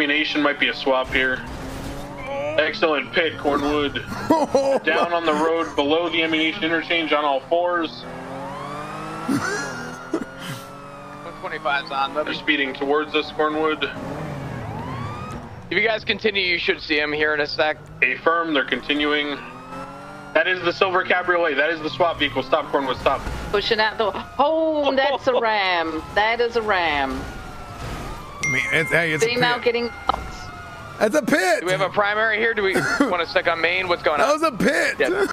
ammunition, might be a swap here. Excellent pit, Cornwood. Down on the road below the ammunition interchange on all fours. 125's on. They're speeding towards us, Cornwood. If you guys continue, you should see him here in a sec. Affirm, they're continuing. That is the silver cabriolet. That is the swap vehicle. Stop, Cornwood, stop. Pushing out the... Oh, that's a ram. That is a ram. I mean, it's Female getting... That's a pit. Do we have a primary here? Do we want to stick on main? What's going on? That was a pit. Yeah.